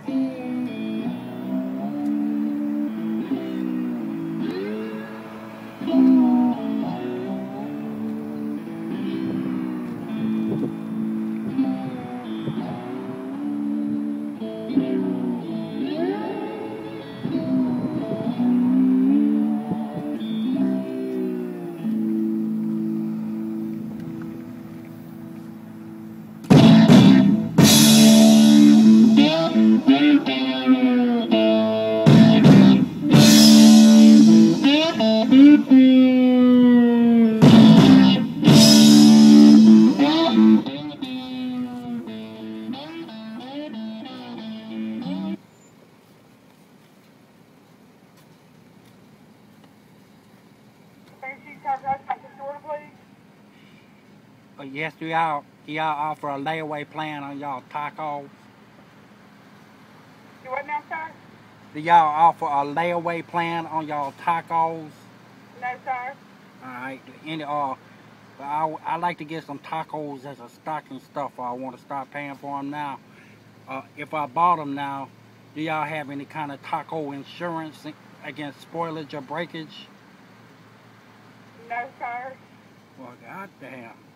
Yes, do y'all offer a layaway plan on y'all tacos? Do what now, sir? Do y'all offer a layaway plan on y'all tacos? No, sir. Alright, I like to get some tacos as a stocking stuffer. I want to start paying for them now. If I bought them now, do y'all have any kind of taco insurance against spoilage or breakage? No, sir. Well, goddamn.